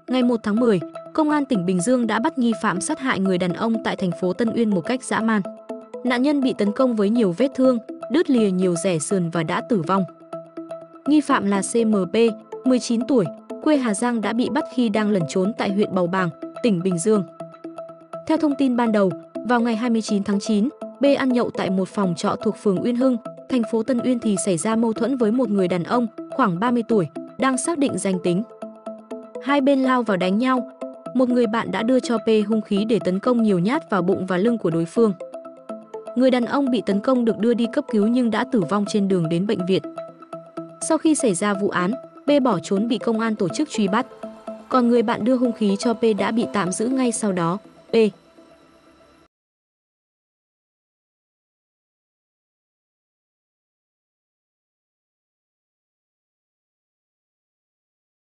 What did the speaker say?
Ngày 1 tháng 10, Công an tỉnh Bình Dương đã bắt nghi phạm sát hại người đàn ông tại thành phố Tân Uyên một cách dã man. Nạn nhân bị tấn công với nhiều vết thương, đứt lìa nhiều xẻ sườn và đã tử vong. Nghi phạm là CMP, 19 tuổi, quê Hà Giang đã bị bắt khi đang lẩn trốn tại huyện Bầu Bàng, tỉnh Bình Dương. Theo thông tin ban đầu, vào ngày 29 tháng 9, B ăn nhậu tại một phòng trọ thuộc phường Uyên Hưng, thành phố Tân Uyên thì xảy ra mâu thuẫn với một người đàn ông khoảng 30 tuổi, đang xác định danh tính. Hai bên lao vào đánh nhau. Một người bạn đã đưa cho P hung khí để tấn công nhiều nhát vào bụng và lưng của đối phương. Người đàn ông bị tấn công được đưa đi cấp cứu nhưng đã tử vong trên đường đến bệnh viện. Sau khi xảy ra vụ án, P bỏ trốn bị công an tổ chức truy bắt. Còn người bạn đưa hung khí cho P đã bị tạm giữ ngay sau đó. P